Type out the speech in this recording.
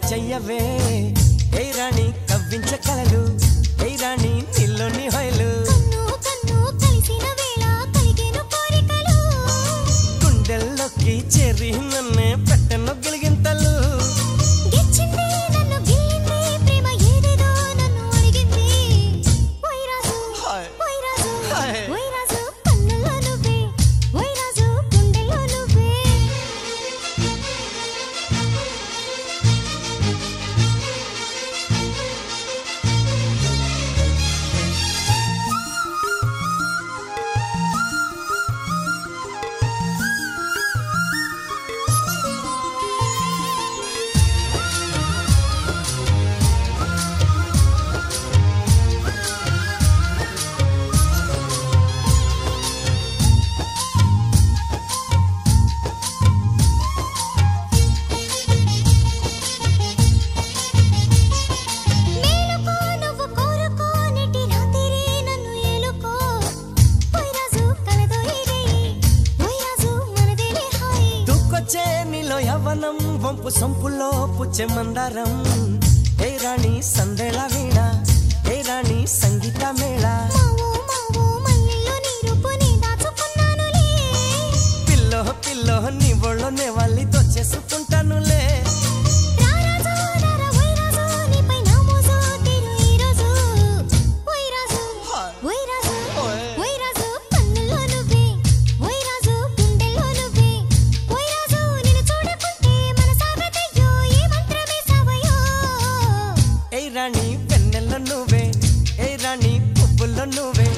చెయ్యవే ఏ రాణి కవ్వించ కలలు ఏ రాణి నిల్లోని హొయలు గుండెల్లోకి చేరి నన్నే పెట్టను గిలిగింతలు యవనం వంపు సంపులో పుచ్చే మందారం ఏ రాణి సందేళ వీణ ఏ రాణి సంగీత మేళ పిల్లో పిల్లో నీ ఒళ్ళోనే వాళ్ళి దొచ్చేసుకుంటానులే ఏ రాణి వెన్నెల్లో నువ్వే ఏ రాణి పువ్వుల్లో నువ్వే